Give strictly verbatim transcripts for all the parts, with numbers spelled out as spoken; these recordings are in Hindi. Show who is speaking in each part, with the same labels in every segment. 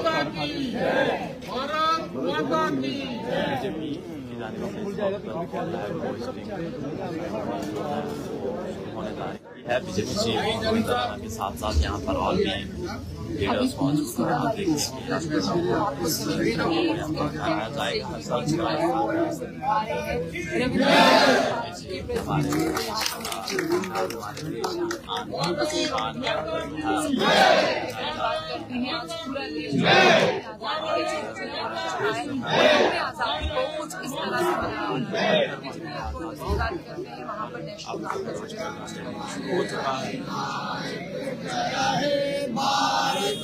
Speaker 1: माता की भारत माता की
Speaker 2: है बीजेपी चीफ के साथ साथ यहाँ पर और भी लीडर्स मौजूद हैं। आप देख लीजिए
Speaker 1: भारत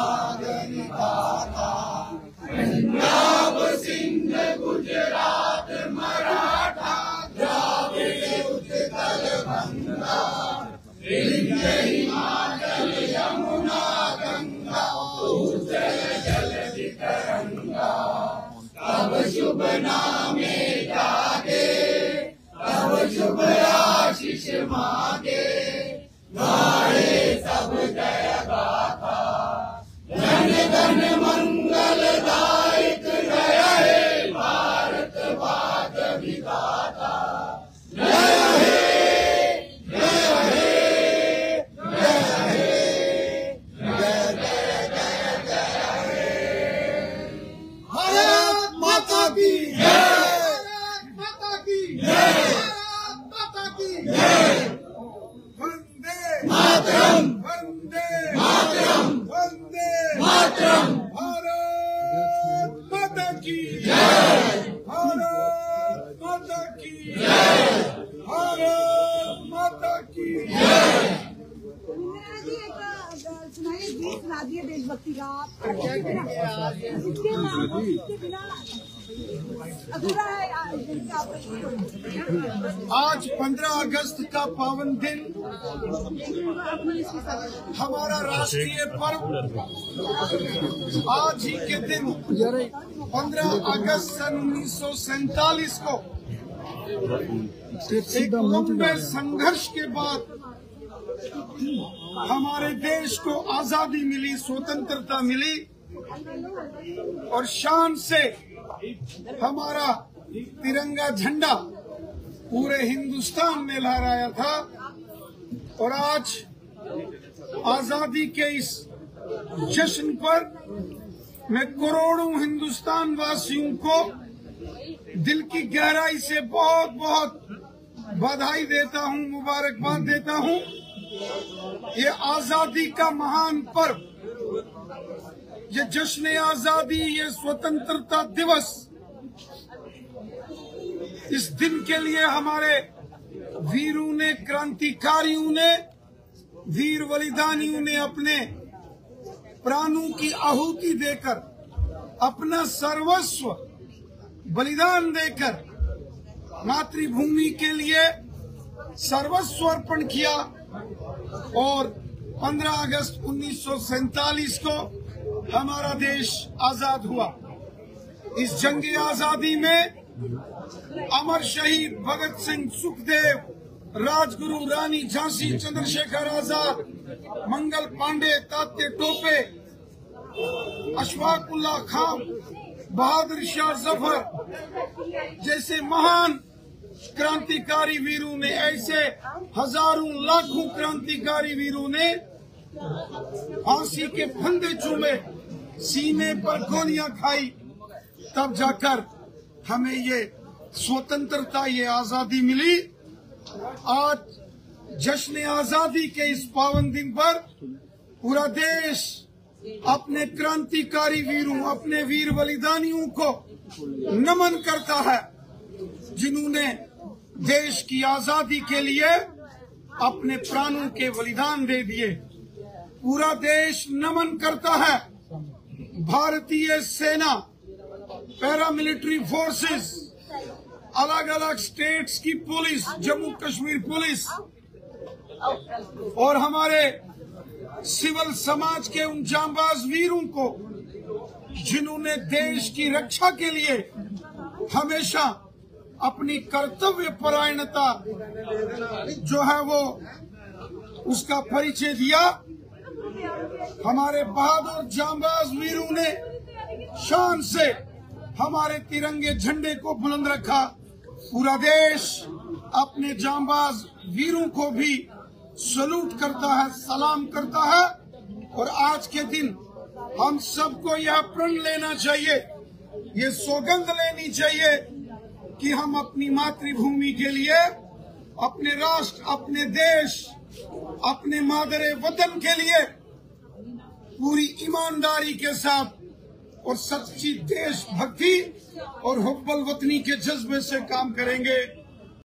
Speaker 1: माता पंजाब सिंध गुजरात मराठा द्राविड़ उत्कल बंगा विंध्य हिमाचल यमुना गंगा उत्कल जलधि तरंगा तब शुभ नामे जागे तब शुभ आशीष मांगे गाए सब जय गाथा धन धन मंगलदायक जय हे भारत भाग विधाता जय हे जय हे जय हे जय जय जय जय हे भारत माता की जय भारत माता की जय भारत माता की जय मातरम वंदे मातरम वंदे मातरम भारत माता की जय भारत माता की जय भारत माता की जय।
Speaker 3: सुनाइए गीत सुना दिए देशभक्ति का अधूरा है।
Speaker 1: आज पंद्रह अगस्त का पावन दिन हमारा राष्ट्रीय पर्व। आज ही के दिन पंद्रह अगस्त सन उन्नीस सौ सैतालीस को एक लंबे संघर्ष के बाद हमारे देश को आजादी मिली, स्वतंत्रता मिली और शान से हमारा तिरंगा झंडा पूरे हिंदुस्तान में लहराया था। और आज आजादी के इस जश्न पर मैं करोड़ों हिंदुस्तान वासियों को दिल की गहराई से बहुत बहुत बधाई देता हूं, मुबारकबाद देता हूं। ये आजादी का महान पर्व, ये जश्न आजादी, ये स्वतंत्रता दिवस, इस दिन के लिए हमारे वीरों ने, क्रांतिकारियों ने, वीर बलिदानियों ने अपने प्राणों की आहुति देकर, अपना सर्वस्व बलिदान देकर मातृभूमि के लिए सर्वस्व अर्पण किया। और पंद्रह अगस्त उन्नीस सौ सैतालीस को हमारा देश आजाद हुआ। इस जंग आजादी में अमर शहीद भगत सिंह, सुखदेव, राजगुरु, रानी झांसी, चंद्रशेखर आजाद, मंगल पांडे, तात्या टोपे, अशफाक उल्लाह खान, बहादुर शाह जफर जैसे महान क्रांतिकारी वीरों ने, ऐसे हजारों लाखों क्रांतिकारी वीरों ने फांसी के फंदे चूमे, सीने पर गोलियां खाई, तब जाकर हमें ये स्वतंत्रता, ये आजादी मिली। आज जश्न आजादी के इस पावन दिन पर पूरा देश अपने क्रांतिकारी वीरों, अपने वीर बलिदानियों को नमन करता है, जिन्होंने देश की आजादी के लिए अपने प्राणों के बलिदान दे दिए। पूरा देश नमन करता है भारतीय सेना, पैरामिलिट्री फोर्सेस, अलग अलग स्टेट्स की पुलिस, जम्मू कश्मीर पुलिस और हमारे सिविल समाज के उन जांबाज वीरों को जिन्होंने देश की रक्षा के लिए हमेशा अपनी कर्तव्य परायणता जो है वो उसका परिचय दिया। हमारे बहादुर जांबाज वीरों ने ने शान से हमारे तिरंगे झंडे को बुलंद रखा। पूरा देश अपने जांबाज वीरों को भी सलूट करता है, सलाम करता है। और आज के दिन हम सबको यह प्रण लेना चाहिए, ये सौगंध लेनी चाहिए कि हम अपनी मातृभूमि के लिए, अपने राष्ट्र, अपने देश, अपने मादरे वतन के लिए पूरी ईमानदारी के साथ और सच्ची देशभक्ति और हुब्बुल वतनी के जज्बे से काम करेंगे।